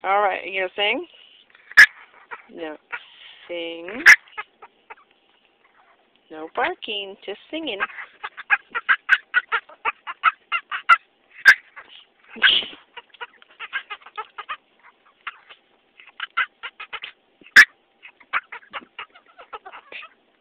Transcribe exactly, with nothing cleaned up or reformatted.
All right, you gonna sing? No. Sing. No barking, just singing.